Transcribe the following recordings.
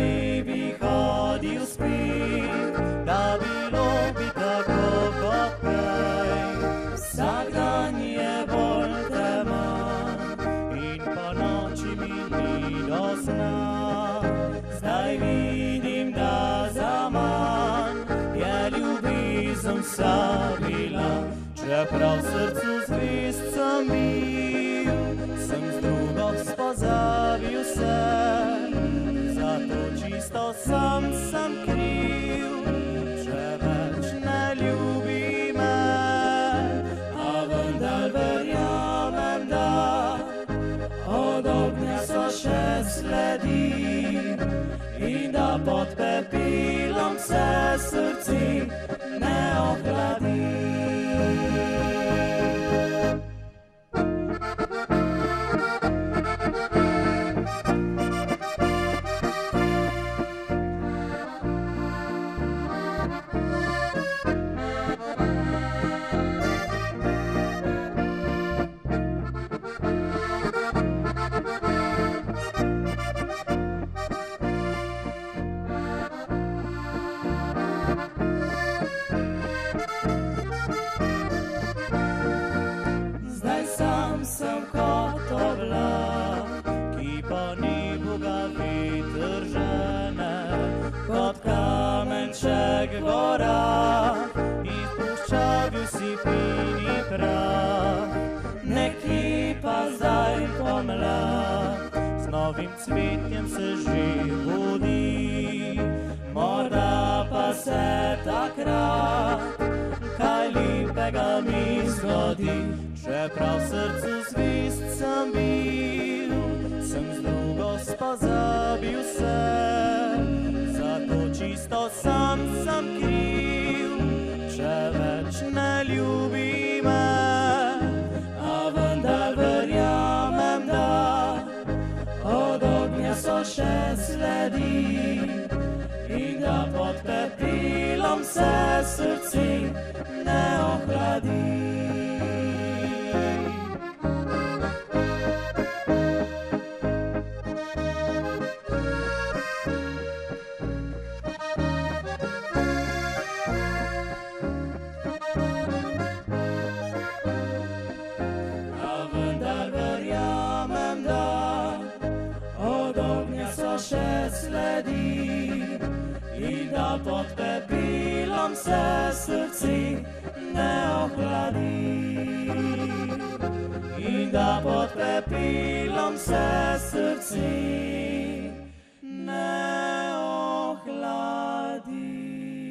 bi hodil spet, da bilo bi tako kot prej. Vsak dan je bolj teman in po noči mi ni do sna. Zdaj vidim, da zaman je ljubezen vsa bila, čeprav v srcu zvest sem bil, sem z drugo spozabil se. Zato čisto sem kriv, če več ne ljubi me. A vendar verjamem, da od ognja so še sledi in da pod pepelom se srce ne ohladi. Sem kot oblak, ki po nebu ga veter žene, kot kamenček gora in v puščavi si fini prah. Nekje pa zdaj pomlad, z novim cvetjem se že budi, morda pa se takrat kaj lepega mi zgodi. Čeprav v srcu zvest sem bil, sem z drugo spozabil se. Zato čisto sem kriv, če več ne ljubi me. A vendar verjamem, da od ognja so še sledi in da pod pepelom se srce ne ohladi. Še sledi in da pod pepelom se srce ne ohladi. In da pod pepelom se srce ne ohladi.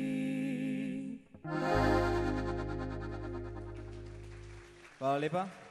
Hvala lepa.